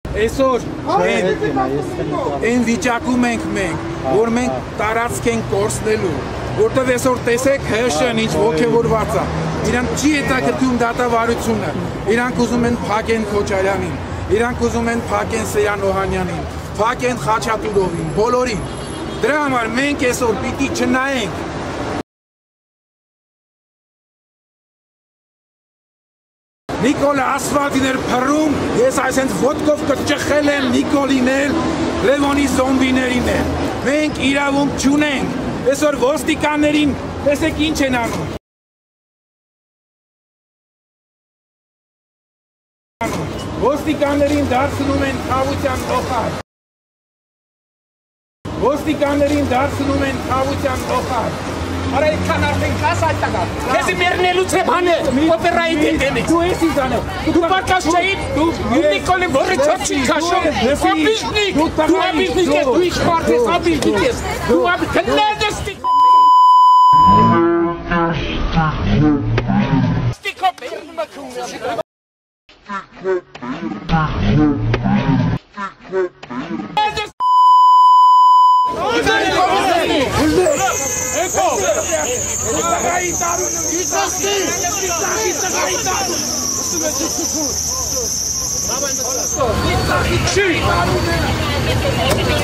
Այսօր այն վիճակում ենք մենք, որ մենք տարածք ենք կորցնելու, որտեղ այսօր տեսեք ՀՇ-ն ինչ ոգևորված է, իրանք չի հետաքրքրում դատավարությունը, իրանք ուզում են փակեն Քոչարյանին, իրանք ուզում են փակեն Սեյան Օհանյանին, փակեն Խաչատուրովին, բոլորին, դրա համար մենք այսօր պիտի չնայենք Նիկոլը ասֆալտին էր փռում, ես այսենց ոտքով կճխել եմ Նիկոլիներ, Լևոնի զոմբիներին էր։ Մենք իրավունք չունենք, այսօր ոստիկաններին, տեսեք ինչ են անում։ Ոստիկաններին դարձնում են խավության օղակ։ Ոստիկաններին դարձնում են խավության օղակ։ Արա այդքան արդեն կաս այդտակա, կեզի մերնելուց եմ հանել, օպերայի դետենից։ Դու ես ինձ անել, դու պարկաս չէիդ, դու Նիկոլի որը չոք չի կաշում, ապիժնիկ, դու ապիժնիկ ես, դու իշխարդ ես, ապիժնիկ ես, դու կնեդ ես ստիկո բերնումը կունգ Давай,